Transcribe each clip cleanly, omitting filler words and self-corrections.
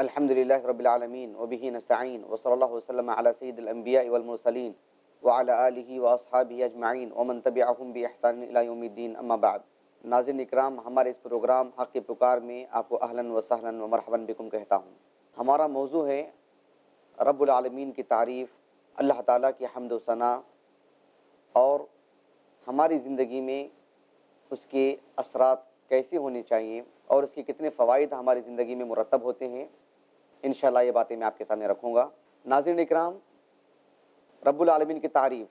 الحمد للہ رب العالمین وبہ نستعین وصلی اللہ وسلم علی سید الانبیاء والمرسلین وعلی آلہ واصحابہ اجمعین ومن تبعہم بإحسان الی یوم الدین، اما بعد۔ ناظرین اکرام، ہمارے اس پروگرام حق کی پکار میں آپ کو اہلا و سہلا و مرحبا بکم کہتا ہوں۔ ہمارا موضوع ہے رب العالمین کی تعریف، اللہ تعالیٰ کی حمد و ثنا اور ہماری زندگی میں اس کے اثرات کیسے ہونے چاہیے اور اس کے کتنے فوائد ہماری زندگی میں مرتب ہوتے ہیں۔ انشاءاللہ یہ باتیں میں آپ کے سامنے رکھوں گا۔ ناظرین اکرام، رب العالمین کی تعریف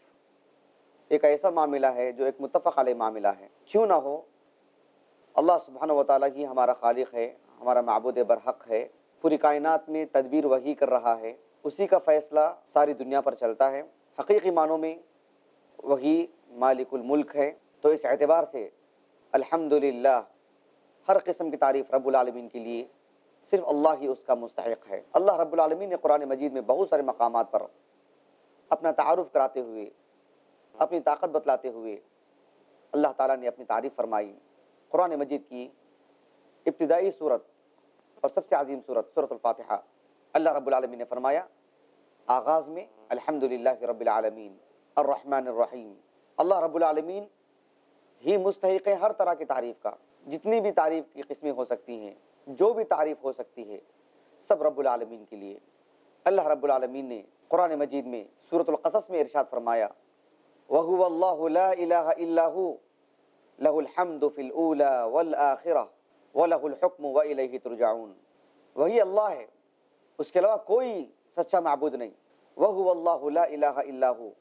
ایک ایسا معاملہ ہے جو ایک متفق علیہ معاملہ ہے۔ کیوں نہ ہو، اللہ سبحانہ و تعالیٰ ہی ہمارا خالق ہے، ہمارا معبود برحق ہے، پوری کائنات میں تدبیر وہی کر رہا ہے، اسی کا فیصلہ ساری دنیا پر چلتا ہے، حقیقی معنوں میں وہی مالک الملک ہے۔ تو اس اعتبار سے الحمدللہ ہر قسم کی تعریف رب العالمین کے لیے صرف اللہ ہی اس کا مستحق ہے۔ اللہ رب العالمین نے قرآن مجید میں بہت سارے مقامات پر اپنا تعارف کراتے ہوئے، اپنی طاقت بتلاتے ہوئے اللہ تعالیٰ نے اپنی تعریف فرمائی۔ قرآن مجید کی ابتدائی صورت اور سب سے عظیم صورت سورۃ الفاتحہ، اللہ رب العالمین نے فرمایا آغاز میں الحمدللہ رب العالمین الرحمن الرحیم۔ اللہ رب العالمین ہی مستحق ہے ہر طرح کی تعریف کا، جتنی بھی تعریف کی قسمیں ہو سکتی ہیں، جو بھی تعریف ہو سکتی ہے، سب رب العالمین کے لیے۔ اللہ رب العالمین نے قرآن مجید میں سورۃ القصص میں ارشاد فرمایا وَهُوَ اللَّهُ لَا إِلَٰهَ إِلَّا هُوَ لَهُ الْحَمْدُ فِي الْأُولَىٰ وَالْآخِرَةِ وَلَهُ الْحُكْمُ وَإِلَيْهِ تُرْجَعُونَ۔ وہی اللہ ہے، اس کے علاوہ کوئی سچا معبود نہیں۔ وَهُوَ اللَّهُ لَا إِلَٰهَ إِلَّا هُوَ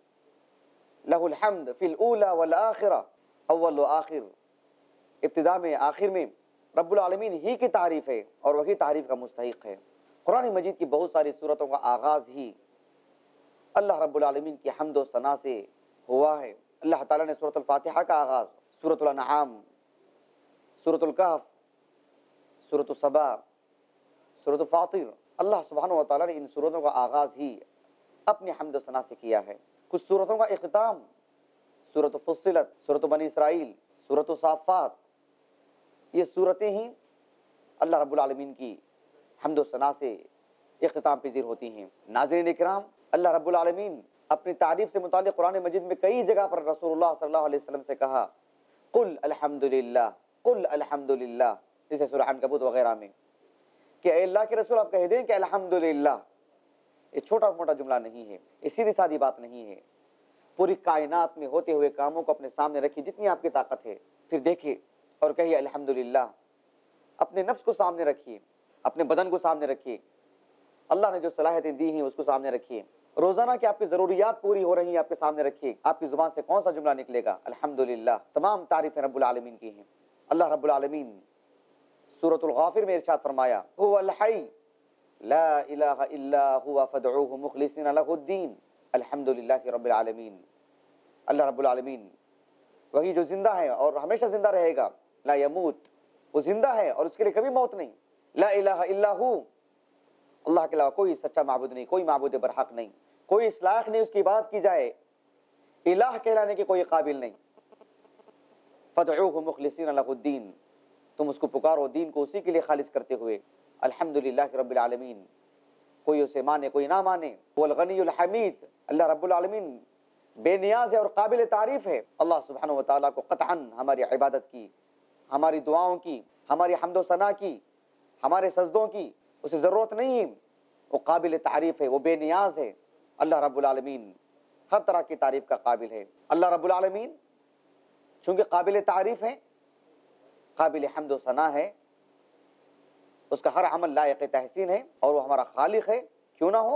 لَهُ الْحَمْدُ فِي الْأُولَىٰ وَالْآخِرَةِ، اول و آخر، ابتدا میں آخر میں رب العالمین ہی کی تعریف ہے اور وہی تعریف کا مستحق ہے۔ قرآن مجید کی بہت ساری صورتوں کا آغاز ہی اللہ رب العالمین کی حمد و ثنا سے ہوا ہے۔ اللہ تعالیٰ نے سورۃ الفاتحہ کا آغاز سورۃ الانعام، سورۃ الکہف، سورۃ السبا، سورۃ فاطر، اللہ سبحانہ و تعالیٰ نے ان سورتوں کا آغاز ہی اپنی حمد و ثنا سے کیا ہے۔ کچھ سورتوں کا اختتام سورۃ فصلت، سورۃ بنی اسرائیل، سورۃ صافات، یہ صورتیں ہی اللہ رب العالمین کی حمد و ثنا سے اختتام پذیر ہوتی ہیں۔ ناظرین اکرام، اللہ رب العالمین اپنی تعریف سے متعلق قرآن مجید میں کئی جگہ پر رسول اللہ صلی اللہ علیہ وسلم سے کہا قل الحمدللہ، قل الحمدللہ، جیسے سورہ عنکبوت وغیرہ میں، کہ اے اللہ کے رسول آپ کہہ دیں کہ الحمدللہ۔ یہ چھوٹا موٹا جملہ نہیں ہے، یہ سیدھی سادھی بات نہیں ہے۔ پوری کائنات میں ہوتے ہوئے کاموں کو اپنے سامنے رکھیے جتنی آپ کی طاقت ہے، پھر دیکھیے اور کہیے الحمدللہ۔ اپنے نفس کو سامنے رکھیے، اپنے بدن کو سامنے رکھیے، اللہ نے جو صلاحیتیں دی ہیں اس کو سامنے رکھیے، روزانہ کی آپ کی ضروریات پوری ہو رہی ہیں آپ کے سامنے رکھیے، آپ کی زبان سے کون سا جملہ نکلے گا؟ الحمدللہ۔ تمام تعریفیں رب العالمین کی ہیں۔ اللہ رب العالمین سورۃ الغافر میں ارشاد فرمایا هو الحی لا الہ الا هو فادعوه مخلصین لہ الدین الحمدللہ رب العالمین۔ اللہ رب العالمین وہی جو زندہ ہے اور ہمیشہ زندہ رہے گا، لا یموت، وہ زندہ ہے اور اس کے لیے کبھی موت نہیں۔ لا الہ الا ہو، اللہ کے علاوہ کوئی سچا معبود نہیں، کوئی معبود برحق نہیں، کوئی اس لائق نہیں اس کی عبادت کی جائے، الہ کہلانے کے کوئی قابل نہیں۔ فادعوه مخلصین لہ الدین، تم اس کو پکارو دین کو اسی کے لیے خالص کرتے ہوئے۔ الحمدللہ رب العالمین، کوئی اسے مانے کوئی نہ مانے، وہ الغنی الحمید، اللہ رب العالمین بے نیاز ہے اور قابل تعریف ہے۔ اللہ سبحانہ و تعالیٰ کو قطعاً ہماری عبادت کی، ہماری دعاؤں کی، ہماری حمد و ثنا کی، ہمارے سجدوں کی اسے ضرورت نہیں ہے، وہ قابل تعریف ہے، وہ بے نیاز ہے۔ اللہ رب العالمین ہر طرح کی تعریف کا قابل ہے۔ اللہ رب العالمین چونکہ قابل تعریف ہے، قابل حمد و ثنا ہے، اس کا ہر عمل لائق تحسین ہے اور وہ ہمارا خالق ہے، کیوں نہ ہو،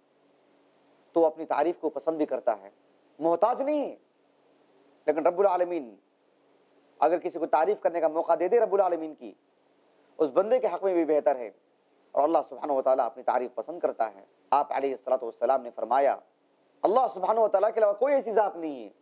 تو وہ اپنی تعریف کو پسند بھی کرتا ہے، محتاج نہیں ہے۔ لیکن رب العالمین اگر کسی کو تعریف کرنے کا موقع دے دے رب العالمین کی، اس بندے کے حق میں بھی بہتر ہے، اور اللہ سبحانہ و تعالیٰ اپنی تعریف پسند کرتا ہے۔ آپ علیہ الصلوۃ والسلام نے فرمایا اللہ سبحانہ و تعالیٰ کے علاوہ کوئی ایسی ذات نہیں ہے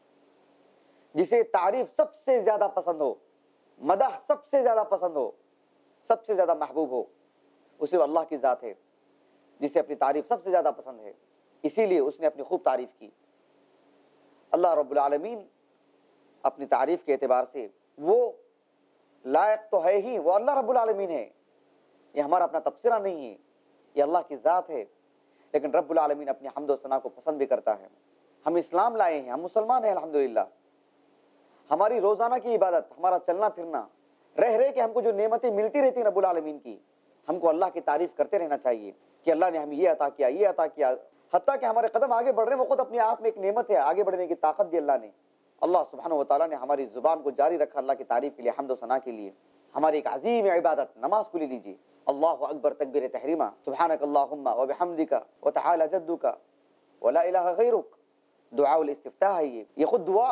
جسے تعریف سب سے زیادہ پسند ہو، مدح سب سے زیادہ پسند ہو، سب سے زیادہ محبوب ہو، اسے وہ اللہ کی ذات ہے جسے اپنی تعریف سب سے زیادہ پسند ہے، اسی لیے اس نے اپنی خوب تعریف کی۔ اللہ رب العالمین اپنی تعریف کے اعتبار سے وہ لائق تو ہے ہی، وہ اللہ رب العالمین ہے، یہ ہمارا اپنا تبصرہ نہیں ہے، یہ اللہ کی ذات ہے، لیکن رب العالمین اپنی حمد و ثنا کو پسند بھی کرتا ہے۔ ہم اسلام لائے ہیں، ہم مسلمان ہیں الحمدللہ، ہماری روزانہ کی عبادت، ہمارا چلنا پھرنا، رہ کے ہم کو جو نعمتیں ملتی رہتی ہیں رب العالمین کی، ہم کو اللہ کی تعریف کرتے رہنا چاہیے کہ اللہ نے ہمیں یہ عطا کیا، یہ عطا کیا، حتیٰ کہ ہمارے قدم آگے بڑھ رہے ہیں وہ خود اپنے آپ میں ایک نعمت ہے، آگے بڑھنے کی طاقت دی اللہ نے۔ اللہ سبحانہ و تعالیٰ نے ہماری زبان کو جاری رکھا اللہ کی تعریف کے لیے، حمد و ثنا کے لیے۔ ہماری ایک عظیم عبادت نماز کو لے لیجیے، اللہ اکبر تکبیر تحریمہ، سبحانک اللہم وبحمدک وتعالی جدک ولا الہ غیرک، دعاء الاستفتاح ہے یہ خود دعا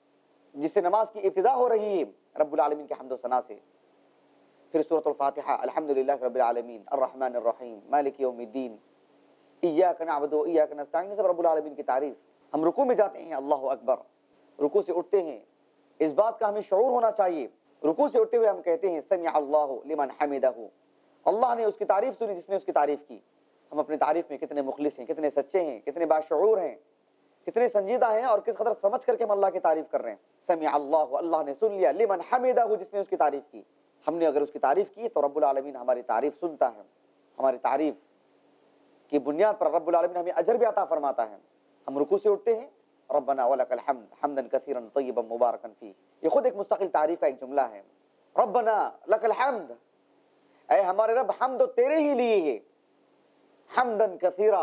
جس سے نماز کی ابتدا ہو رہی ہے رب العالمین کے حمد و ثنا سے۔ پھر سورۃ الفاتحہ، الحمدللہ رب العالمین الرحمن الرحیم مالک یوم الدین ایاک نعبد و ایاک نستعین، سب رب العالمین کی تعریف۔ ہم رکوع میں جاتے ہیں اللہ اکبر، رکوع سے اٹھتے ہیں، اس بات کا ہمیں شعور ہونا چاہیے، رکوع سے اٹھتے ہوئے ہم کہتے ہیں سمع اللہ لمن حمدہ، اللہ نے اس کی تعریف سنی جس نے اس کی تعریف کی۔ ہم اپنی تعریف میں کتنے مخلص ہیں، کتنے سچے ہیں، کتنے باشعور ہیں، کتنے سنجیدہ ہیں، اور کس قدر سمجھ کر کے ہم اللہ کی تعریف کر رہے ہیں۔ سمع اللہ، اللہ نے سن لیا، لمن حمدہ، جس نے اس کی تعریف کی۔ ہم نے اگر اس کی تعریف کی تو رب العالمین ہماری تعریف سنتا ہے، ہماری تعریف کی بنیاد پر رب العالمین ہمیں اجر بھی عطا فرماتا ہے۔ ہم رکوع سے اٹھتے ہیں، ربنا ولک الحمد حمدا کثیرا طیبا مبارکا فیہ، یہ خود ایک مستقل تعریف کا ایک جملہ ہے۔ ربنا لک الحمد، اے ہمارے رب حمد تیرے ہی لیے ہے، حمدا کثیرا،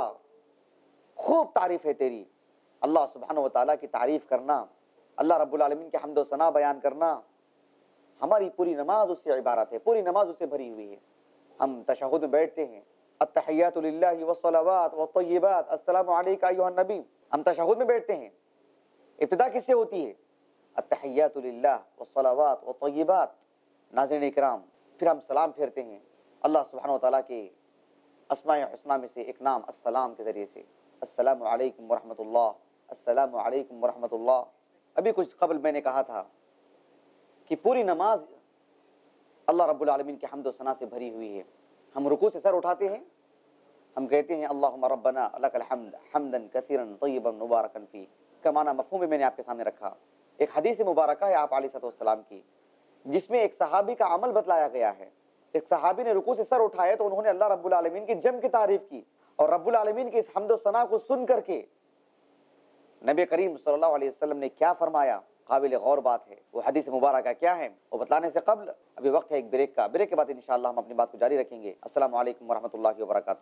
خوب تعریف ہے تیری۔ اللہ سبحانہ و تعالیٰ کی تعریف کرنا، اللہ رب العالمین کے حمد و ثنا بیان کرنا، ہماری پوری نماز اس سے عبارت ہے، پوری نماز اس سے بھری ہوئی ہے۔ ہم تشہد میں بیٹھتے ہیں، التحیات للہ والصلوات والطیبات السلام علیک ایھا النبی، ہم تشہد میں بیٹھتے ہیں، ابتدا کس سے ہوتی ہے؟ التحیات للہ والصلوات والطیبات۔ ناظرین اکرام، پھر ہم سلام پھیرتے ہیں اللہ سبحانہ و تعالیٰ کے اسماء حسنی میں سے ایک نام السلام کے ذریعے سے، السلام علیکم ورحمۃ اللہ، السلام علیکم ورحمۃ اللہ۔ ابھی کچھ قبل میں نے کہا تھا کہ پوری نماز اللہ رب العالمین کے حمد و ثنا سے بھری ہوئی ہے۔ ہم رکوع سے سر اٹھاتے ہیں، ہم کہتے ہیں اللہم ربنا لک الحمد حمدا کثیرا طیبا مبارکا فیہ، کا معنی مفہوم میں نے آپ کے سامنے رکھا۔ ایک حدیث مبارکہ ہے آپ علیہ السلام کی، جس میں ایک صحابی کا عمل بتلایا گیا ہے۔ ایک صحابی نے رکوع سے سر اٹھایا تو انہوں نے اللہ رب العالمین کی جم کی تعریف کی، اور رب العالمین کی اس حمد و ثنا کو سن کر کے نبی کریم صلی اللہ علیہ وسلم نے کیا فرمایا، قابل غور بات ہے۔ وہ حدیث مبارکہ کیا ہے وہ بتلانے سے قبل ابھی وقت ہے ایک بریک کا، بریک کے بعد انشاءاللہ ہم اپنی بات کو جاری رکھیں گے۔ السلام علیکم ورحمۃ اللہ وبرکاتہ۔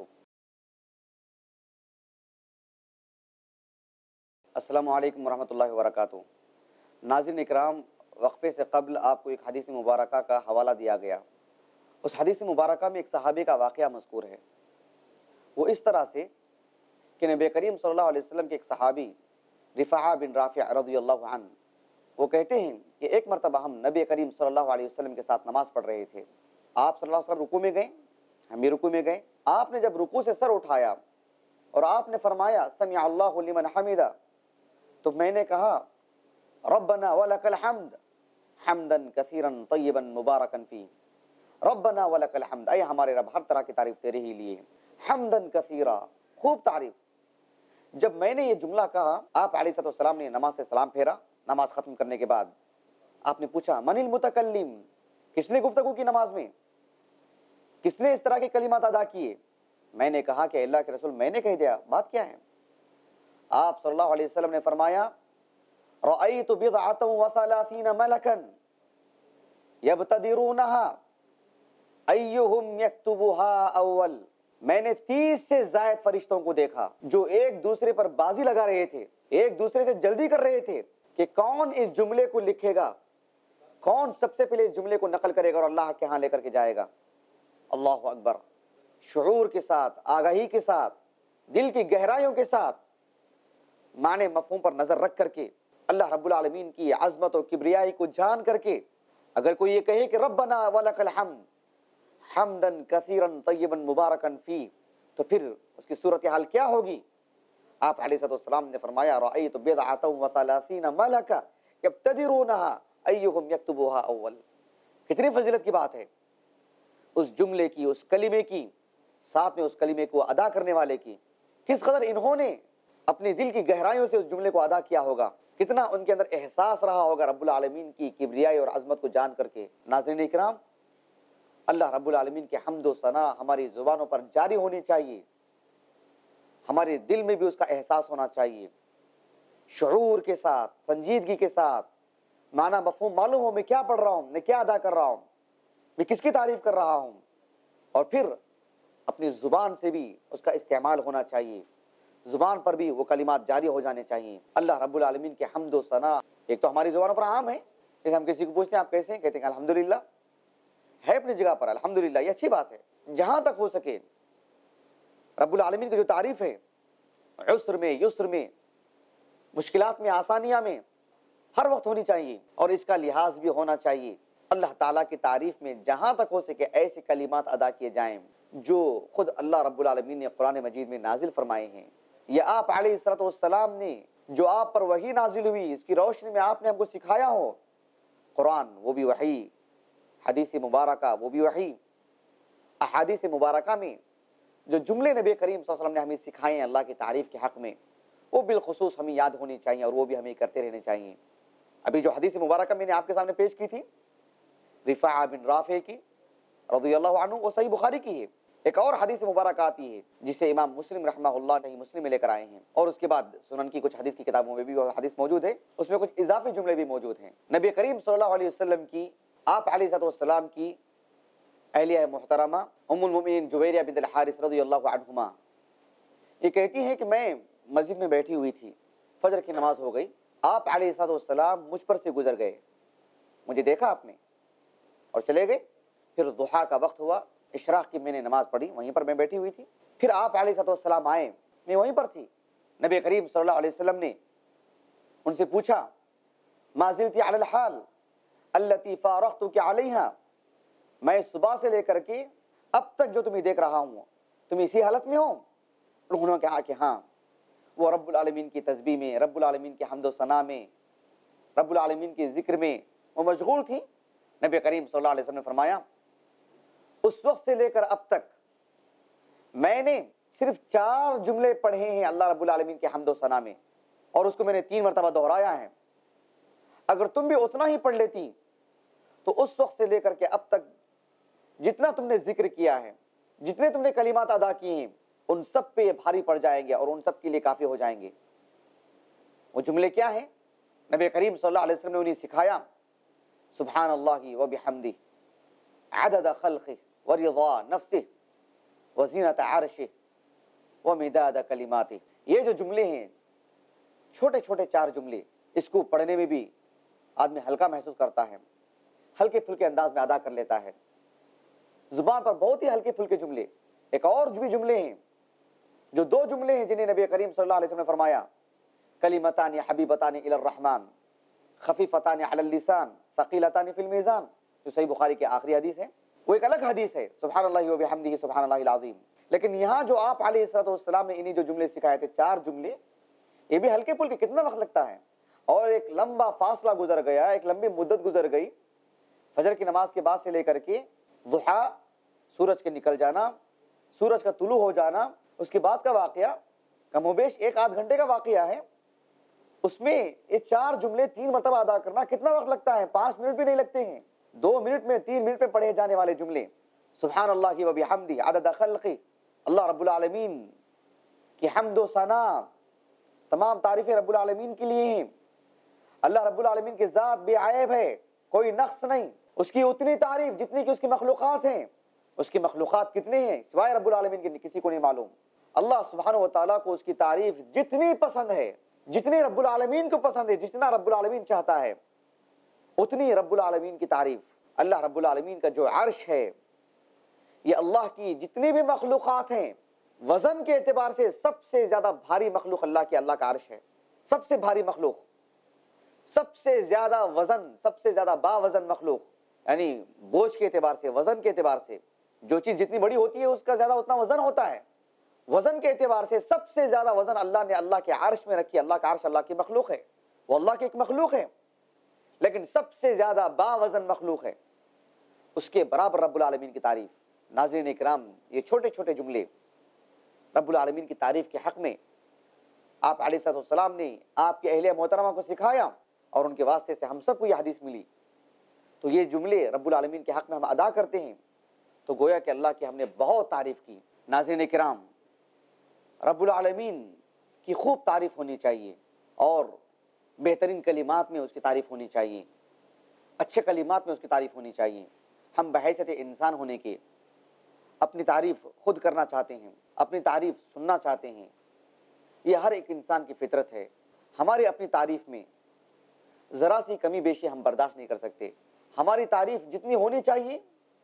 السلام علیکم ورحمۃ اللہ وبرکاتہ۔ ناظرین اکرام، وقفے سے قبل آپ کو ایک حدیث مبارکہ کا حوالہ دیا گیا۔ اس حدیث مبارکہ میں ایک صحابی کا واقعہ مذکور ہے۔ وہ اس طرح سے کہ نبی کریم صلی اللہ علیہ وسلم کے ایک صحابی رفاعہ بن رافع رضی اللہ عنہ، وہ کہتے ہیں کہ ایک مرتبہ ہم نبی کریم صلی اللہ علیہ وسلم کے ساتھ نماز پڑھ رہے تھے۔ آپ صلی اللہ علیہ وسلم رکوع میں گئے، ہم بھی رکوع میں گئے۔ آپ نے جب رکوع سے سر اٹھایا اور آپ نے فرمایا سمع اللہ لمن حمدہ، تو میں نے کہا ربنا ولک الحمد حمدا کثیرا طیبا مبارکا فیہ، ربنا ولک الحمد، اے ہمارے رب ہر طرح کی تعریف تیرے ہی لیے، حمدا کثیرا، خوب تعریف۔ جب میں نے یہ جملہ کہا، آپ علیہ السلام نے نماز سے سلام پھیرا۔ نماز ختم کرنے کے بعد آپ نے پوچھا من المتکلم، کس نے گفتگو کی نماز میں، کس نے اس طرح کے کلمات ادا کیے؟ میں نے کہا کہ اللہ کے رسول میں نے کہہ دیا، بات کیا ہے؟ آپ صلی اللہ علیہ وسلم نے فرمایا رأیت بضعۃ وثلاثین ملکا یبتدرونها ایہم یکتبها اول، میں نے 30 سے زائد فرشتوں کو دیکھا جو ایک دوسرے پر بازی لگا رہے تھے، ایک دوسرے سے جلدی کر رہے تھے کہ کون اس جملے کو لکھے گا، کون سب سے پہلے اس جملے کو نقل کرے گا اور اللہ کے ہاں لے کر کے جائے گا۔ اللہ اکبر، شعور کے ساتھ، آگاہی کے ساتھ، دل کی گہرائیوں کے ساتھ، معنی مفہوم پر نظر رکھ کر کے، اللہ رب العالمین کی عظمت و کبریائی کو جان کر کے اگر کوئی یہ کہے کہ ربنا ولک الحمد حمدا کثیرا طیبا مبارکا فیہ، تو پھر اس کی صورتحال کیا ہوگی؟ آپ علیہ السلام نے فرمایا رأیت بضعۃ وثلاثین ملکا یبتدرونها ایہم یکتبها اول۔ کتنی فضیلت کی بات ہے اس جملے کی، اس کلمے کی، ساتھ میں اس کلمے کو ادا کرنے والے کی، کس قدر انہوں نے اپنے دل کی گہرائیوں سے اس جملے کو ادا کیا ہوگا، کتنا ان کے اندر احساس رہا ہوگا رب العالمین کی کبریائی اور عظمت کو جان کر کے۔ ناظرین اکرام، اللہ رب العالمین کی حمد و ثنا ہماری زبانوں پر جاری ہونی چاہیے، ہمارے دل میں بھی اس کا احساس ہونا چاہیے، شعور کے ساتھ، سنجیدگی کے ساتھ، معنی مفہوم معلوم ہو میں کیا پڑھ رہا ہوں، میں کیا ادا کر رہا ہوں، میں کس کی تعریف کر رہا ہوں، اور پھر اپنی زبان سے بھی اس کا استعمال ہونا چاہیے، زبان پر بھی وہ کلمات جاری ہو جانے چاہیے۔ اللہ رب العالمین کے حمد و ثنا ایک تو ہماری زبانوں پر عام ہے، جیسے ہم کسی کو پوچھتے ہیں آپ کیسے ہیں، کہتے ہیں الحمدللہ، ہے اپنی جگہ پر الحمدللہ، یہ اچھی بات ہے۔ جہاں تک ہو سکے رب العالمین کی جو تعریف ہے، عسر میں، یسر میں، مشکلات میں، آسانیاں میں، ہر وقت ہونی چاہیے، اور اس کا لحاظ بھی ہونا چاہیے۔ اللہ تعالیٰ کی تعریف میں جہاں تک ہو سکے ایسے کلمات ادا کیے جائیں جو خود اللہ رب العالمین نے قرآن مجید میں نازل فرمائے ہیں، یا آپ علیہ الصلوۃ والسلام نے جو آپ پر وحی نازل ہوئی اس کی روشنی میں آپ نے ہم کو سکھایا ہو، قرآن وہ بھی وحی، حدیث مبارکہ وہ بھی وحی۔ احادیث مبارکہ میں جو جملے نبی کریم صلی اللہ علیہ وسلم نے ہمیں سکھائے ہیں اللہ کی تعریف کے حق میں، وہ بالخصوص ہمیں یاد ہونی چاہیے اور وہ بھی ہمیں کرتے رہنے چاہیے۔ ابھی جو حدیث مبارکہ میں نے آپ کے سامنے پیش کی تھی رفاعہ بن رافع کی رضی اللہ عنہ، وہ صحیح بخاری کی ہے۔ ایک اور حدیث مبارکہ آتی ہے جسے امام مسلم رحمہ اللہ صحیح مسلم میں لے کر آئے ہیں، اور اس کے بعد سنن کی کچھ حدیث کی کتابوں میں بھی وہ حدیث موجود ہے، اس میں کچھ اضافی جملے بھی موجود ہیں۔ نبی کریم صلی اللہ علیہ وسلم کی، آپ علیہ الصلوۃ والسلام کی اہلیہ محترمہ ام المؤمنین جویریہ بنت الحارث رضی اللہ عنہما یہ کہتی ہیں کہ میں مسجد میں بیٹھی ہوئی تھی، فجر کی نماز ہو گئی، آپ علیہ الصلوۃ والسلام مجھ پر سے گزر گئے، مجھے دیکھا آپ نے اور چلے گئے۔ پھر ضحیٰ کا وقت ہوا، اشراق کی میں نے نماز پڑھی، وہیں پر میں بیٹھی ہوئی تھی۔ پھر آپ علیہ الصلوۃ والسلام آئے، میں وہیں پر تھی۔ نبی کریم صلی اللہ علیہ وسلم نے ان سے پوچھا ما زلتی علی الحال التی فارقتک علیہا، میں صبح سے لے کر کے اب تک جو تمہیں دیکھ رہا ہوں تم اسی حالت میں ہو؟ انہوں نے کہا کہ ہاں۔ وہ رب العالمین کی تسبیح میں، رب العالمین کی حمد و ثنا میں، رب العالمین کے ذکر میں وہ مشغول تھی۔ نبی کریم صلی اللہ علیہ وسلم نے فرمایا اس وقت سے لے کر اب تک میں نے صرف 4 جملے پڑھے ہیں اللہ رب العالمین کے حمد و ثنا میں، اور اس کو میں نے 3 مرتبہ دہرایا ہے۔ اگر تم بھی اتنا ہی پڑھ لیتی تو اس وقت سے لے کر کے اب تک جتنا تم نے ذکر کیا ہے، جتنے تم نے کلمات ادا کیے ہیں، ان سب پہ یہ بھاری پڑ جائیں گے اور ان سب کے لیے کافی ہو جائیں گے۔ وہ جملے کیا ہیں؟ نبی کریم صلی اللہ علیہ وسلم نے انہیں سکھایا سبحان اللہ وبحمدہ عدد خلقہ ورضا نفسہ وزینۃ عرشہ ومداد کلماتہ۔ یہ جو جملے ہیں، چھوٹے چھوٹے 4 جملے، اس کو پڑھنے میں بھی آدمی ہلکا محسوس کرتا ہے، ہلکے پھلکے انداز میں ادا کر لیتا ہے، زبان پر بہت ہی ہلکے پھلکے جملے۔ ایک اور بھی جملے ہیں جو 2 جملے ہیں جنہیں نبی کریم صلی اللہ علیہ وسلم نے فرمایا کلمتان حبیبتان الی الرحمن خفیفتان علی اللسان ثقیلتان فی المیزان، جو صحیح بخاری کی آخری حدیث ہے۔ وہ ایک الگ حدیث ہے سبحان اللہ وبحمدہ سبحان اللہ العظیم، لیکن یہاں جو آپ علیہ الصلوۃ والسلام نے انہی جو جملے سکھائے تھے 4 جملے، یہ بھی ہلکے پھلکے، کتنا وقت لگتا ہے، اور ایک لمبا فاصلہ گزر گیا، ایک لمبی مدت گزر گئی، فجر کی نماز کے بعد سے لے کر کے ضحیٰ، سورج کے نکل جانا، سورج کا طلوع ہو جانا، اس کے بعد کا واقعہ کم و بیش 1 آدھ گھنٹے کا واقعہ ہے۔ اس میں یہ 4 جملے 3 مرتبہ ادا کرنا کتنا وقت لگتا ہے؟ 5 منٹ بھی نہیں لگتے ہیں، 2 منٹ میں، 3 منٹ میں پڑھے جانے والے جملے سبحان اللہ وبحمدہ عدد خلقہ، اللہ رب العالمین کی حمد و ثنا، تمام تعریفیں رب العالمین کے لیے ہیں۔ اللہ رب العالمین کی ذات بے عیب ہے، کوئی نقص نہیں، اس کی اتنی تعریف جتنی کہ اس کی مخلوقات ہیں۔ اس کی مخلوقات کتنے ہیں سوائے رب العالمین کے کسی کو نہیں معلوم۔ اللہ سبحانہ و تعالیٰ کو اس کی تعریف جتنی پسند ہے، جتنی رب العالمین کو پسند ہے، جتنا رب العالمین چاہتا ہے اتنی رب العالمین کی تعریف۔ اللہ رب العالمین کا جو عرش ہے، یہ اللہ کی جتنی بھی مخلوقات ہیں وزن کے اعتبار سے سب سے زیادہ بھاری مخلوق اللہ کا عرش ہے، سب سے بھاری مخلوق، سب سے زیادہ وزن، سب سے زیادہ باوزن مخلوق، یعنی بوجھ کے اعتبار سے، وزن کے اعتبار سے، جو چیز جتنی بڑی ہوتی ہے اس کا زیادہ اتنا وزن ہوتا ہے، وزن کے اعتبار سے سب سے زیادہ وزن اللہ نے اللہ کے عرش میں رکھی۔ اللہ کا عرش اللہ کی مخلوق ہے، وہ اللہ کی ایک مخلوق ہے، لیکن سب سے زیادہ باوزن مخلوق ہے، اس کے برابر رب العالمین کی تعریف۔ ناظرین اکرام، یہ چھوٹے چھوٹے جملے رب العالمین کی تعریف کے حق میں آپ علیہ الصلوۃ والسلام نے آپ کے اہلیہ محترمہ کو سکھایا، اور ان کے واسطے سے ہم سب کو یہ حدیث ملی۔ تو یہ جملے رب العالمین کے حق میں ہم ادا کرتے ہیں، تو گویا کہ اللہ کی ہم نے بہت تعریف کی۔ ناظرین کرام، رب العالمین کی خوب تعریف ہونی چاہیے اور بہترین کلمات میں اس کی تعریف ہونی چاہیے، اچھے کلمات میں اس کی تعریف ہونی چاہیے۔ ہم بحیثیت انسان ہونے کے اپنی تعریف خود کرنا چاہتے ہیں، اپنی تعریف سننا چاہتے ہیں، یہ ہر ایک انسان کی فطرت ہے۔ ہماری اپنی تعریف میں ذرا سی کمی بیشی ہم برداشت نہیں کر سکتے۔ ہماری تعریف جتنی ہونی چاہیے،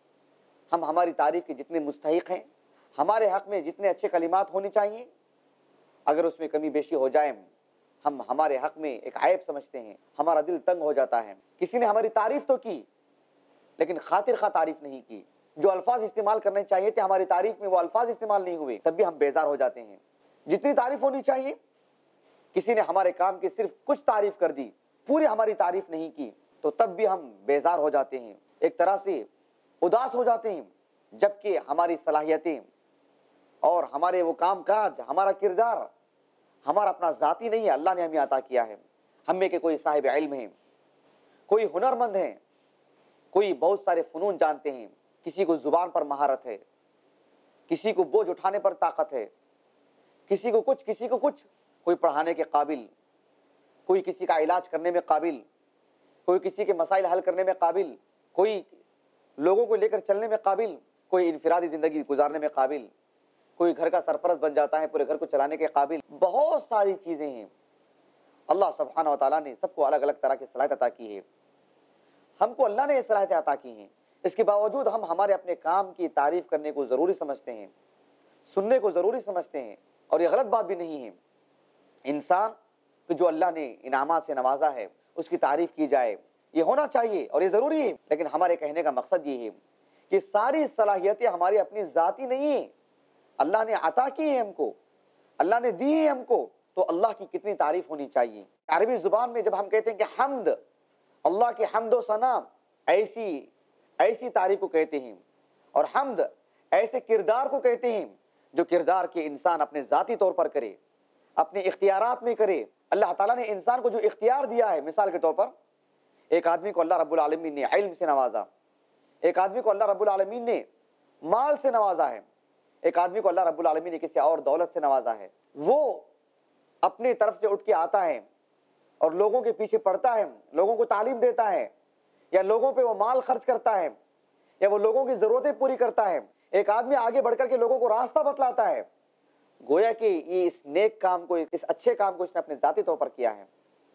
ہم ہماری تعریف کے جتنے مستحق ہیں، ہمارے حق میں جتنے اچھے کلمات ہونے چاہیے، اگر اس میں کمی بیشی ہو جائے ہم ہمارے حق میں ایک عیب سمجھتے ہیں، ہمارا دل تنگ ہو جاتا ہے۔ کسی نے ہماری تعریف تو کی لیکن خاطر خواہ تعریف نہیں کی، جو الفاظ استعمال کرنے چاہیے تھے ہماری تعریف میں وہ الفاظ استعمال نہیں ہوئے، تب بھی ہم بیزار ہو جاتے ہیں۔ جتنی تعریف ہونی چاہیے، کسی نے ہمارے کام کی صرف کچھ تعریف کر دی، پوری ہماری تعریف نہیں کی، تو تب بھی ہم بیزار ہو جاتے ہیں، ایک طرح سے اداس ہو جاتے ہیں، جبکہ ہماری صلاحیتیں اور ہمارے وہ کام کاج، ہمارا کردار ہمارا اپنا ذاتی نہیں ہے، اللہ نے ہمیں عطا کیا ہے۔ ہم میں کہ کوئی صاحب علم ہے، کوئی ہنرمند ہے، کوئی بہت سارے فنون جانتے ہیں، کسی کو زبان پر مہارت ہے، کسی کو بوجھ اٹھانے پر طاقت ہے، کسی کو کچھ، کوئی پڑھانے کے قابل، کوئی کسی کا علاج کرنے میں قابل، کوئی کسی کے مسائل حل کرنے میں قابل، کوئی لوگوں کو لے کر چلنے میں قابل، کوئی انفرادی زندگی گزارنے میں قابل، کوئی گھر کا سرپرست بن جاتا ہے، پورے گھر کو چلانے کے قابل۔ بہت ساری چیزیں ہیں، اللہ سبحانہ و تعالیٰ نے سب کو الگ الگ طرح کی صلاحیت عطا کی ہے۔ ہم کو اللہ نے یہ صلاحیتیں عطا کی ہیں، اس کے باوجود ہم ہمارے اپنے کام کی تعریف کرنے کو ضروری سمجھتے ہیں، سننے کو ضروری سمجھتے ہیں، اور یہ غلط بات بھی نہیں ہے۔ انسان کو جو اللہ نے انعامات سے نوازا ہے اس کی تعریف کی جائے، یہ ہونا چاہیے اور یہ ضروری ہے، لیکن ہمارے کہنے کا مقصد یہ ہے کہ ساری صلاحیتیں ہماری اپنی ذاتی نہیں ہیں، اللہ نے عطا کی ہیں ہم کو، اللہ نے دی ہیں ہم کو، تو اللہ کی کتنی تعریف ہونی چاہیے۔ عربی زبان میں جب ہم کہتے ہیں کہ حمد، اللہ کی حمد و ثنا، ایسی تعریف کو کہتے ہیں، اور حمد ایسے کردار کو کہتے ہیں جو کردار کے انسان اپنے ذاتی طور پر کرے، اپنے اختیارات میں کرے۔ اللہ تعالیٰ نے انسان کو جو اختیار دیا ہے، مثال کے طور پر ایک آدمی کو اللہ رب العالمین نے علم سے نوازا، ایک آدمی کو اللہ رب العالمین نے مال سے نوازا ہے، ایک آدمی کو اللہ رب العالمین نے کسی اور دولت سے نوازا ہے، وہ اپنی طرف سے اٹھ کے آتا ہے اور لوگوں کے پیچھے پڑتا ہے، لوگوں کو تعلیم دیتا ہے، یا لوگوں پہ وہ مال خرچ کرتا ہے، یا وہ لوگوں کی ضرورتیں پوری کرتا ہے۔ ایک آدمی آگے بڑھ کر کے لوگوں کو راستہ بتلاتا ہے، گویا کہ یہ اس نیک کام کو، اس اچھے کام کو اس نے اپنے ذاتی طور پر کیا ہے،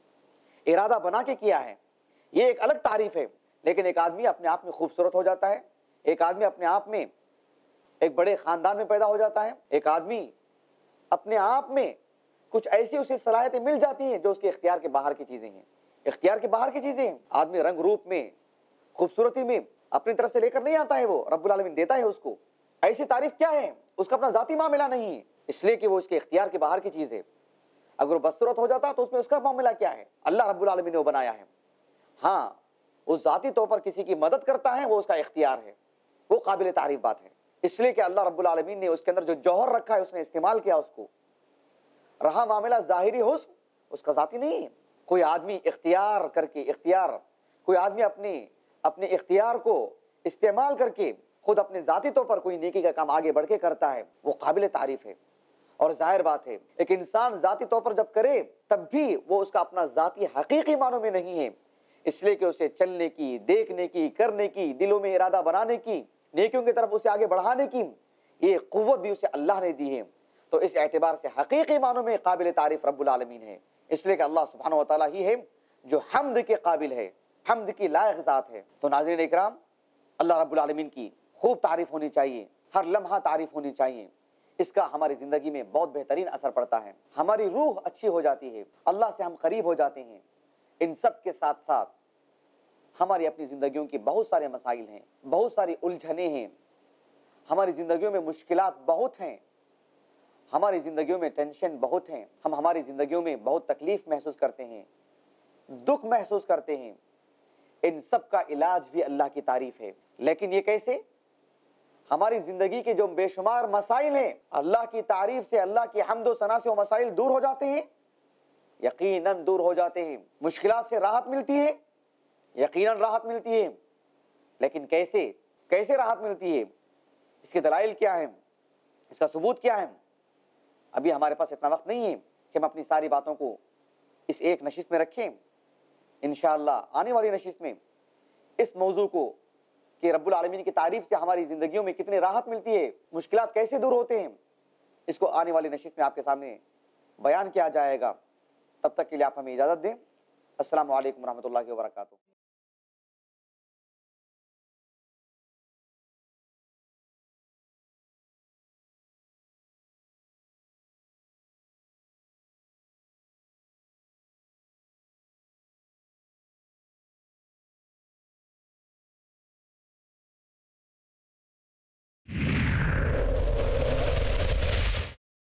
ارادہ بنا کے کیا ہے، یہ ایک الگ تعریف ہے۔ لیکن ایک آدمی اپنے آپ میں خوبصورت ہو جاتا ہے، ایک آدمی اپنے آپ میں ایک بڑے خاندان میں پیدا ہو جاتا ہے، ایک آدمی اپنے آپ میں کچھ ایسی اسے صلاحیتیں مل جاتی ہیں جو اس کے اختیار کے باہر کی چیزیں ہیں، اختیار کے باہر کی چیزیں ہیں۔ آدمی رنگ روپ میں، خوبصورتی میں اپنی طرف سے لے کر نہیں آتا ہے، وہ رب العالمین دیتا ہے اس کو۔ ایسی تعریف کیا ہے؟ اس کا اپنا ذاتی معاملہ نہیں ہے، اس لیے کہ وہ اس کے اختیار کے باہر کی چیز ہے۔ اگر وہ بدصورت ہو جاتا تو اس میں اس کا معاملہ کیا ہے؟ اللہ رب العالمین نے وہ بنایا ہے۔ ہاں، وہ ذاتی طور پر کسی کی مدد کرتا ہے، وہ اس کا اختیار ہے، وہ قابل تعریف بات ہے، اس لیے کہ اللہ رب العالمین نے اس کے اندر جو جوہر رکھا ہے اس نے استعمال کیا اس کو۔ رہا معاملہ ظاہری حسن، اس کا ذاتی نہیں ہے۔ کوئی آدمی اختیار کر کے، کوئی آدمی اپنے اختیار کو استعمال کر کے خود اپنے ذاتی طور پر کوئی نیکی کا کام آگے بڑھ کے کرتا ہے، وہ قابل تعریف ہے۔ اور ظاہر بات ہے، ایک انسان ذاتی طور پر جب کرے تب بھی وہ اس کا اپنا ذاتی حقیقی معنوں میں نہیں ہے، اس لیے کہ اسے چلنے کی، دیکھنے کی، کرنے کی، دلوں میں ارادہ بنانے کی، نیکیوں کی طرف اسے آگے بڑھانے کی یہ قوت بھی اسے اللہ نے دی ہے، تو اس اعتبار سے حقیقی معنوں میں قابل تعریف رب العالمین ہے، اس لیے کہ اللہ سبحانہ و تعالیٰ ہی ہے جو حمد کے قابل ہے، حمد کی لائق ذات ہے۔ تو ناظرین اکرام، اللہ رب العالمین کی خوب تعریف ہونی چاہیے، ہر لمحہ تعریف ہونی چاہیے، اس کا ہماری زندگی میں بہت بہترین اثر پڑتا ہے، ہماری روح اچھی ہو جاتی ہے، اللہ سے ہم قریب ہو جاتے ہیں۔ ان سب کے ساتھ ساتھ ہماری اپنی زندگیوں کی بہت سارے مسائل ہیں، بہت ساری الجھنیں ہیں، ہماری زندگیوں میں مشکلات بہت ہیں، ہماری زندگیوں میں ٹینشن بہت ہیں، ہم ہماری زندگیوں میں بہت تکلیف محسوس کرتے ہیں، دکھ محسوس کرتے ہیں، ان سب کا علاج بھی اللہ کی تعریف ہے۔ لیکن یہ کیسے؟ ہماری زندگی کے جو بے شمار مسائل ہیں، اللہ کی تعریف سے، اللہ کی حمد و ثنا سے وہ مسائل دور ہو جاتے ہیں، یقیناً دور ہو جاتے ہیں۔ مشکلات سے راحت ملتی ہے، یقیناً راحت ملتی ہے، لیکن کیسے راحت ملتی ہے؟ اس کے دلائل کیا ہیں، اس کا ثبوت کیا ہے؟ ابھی ہمارے پاس اتنا وقت نہیں ہے کہ ہم اپنی ساری باتوں کو اس ایک نشست میں رکھیں. انشاءاللہ آنے والی نشست میں اس موضوع کو کہ رب العالمین کی تعریف سے ہماری زندگیوں میں کتنی راحت ملتی ہے، مشکلات کیسے دور ہوتے ہیں، اس کو آنے والی نشست میں آپ کے سامنے بیان کیا جائے گا. تب تک کے لیے آپ ہمیں اجازت دیں. السلام علیکم ورحمۃ اللہ وبرکاتہ.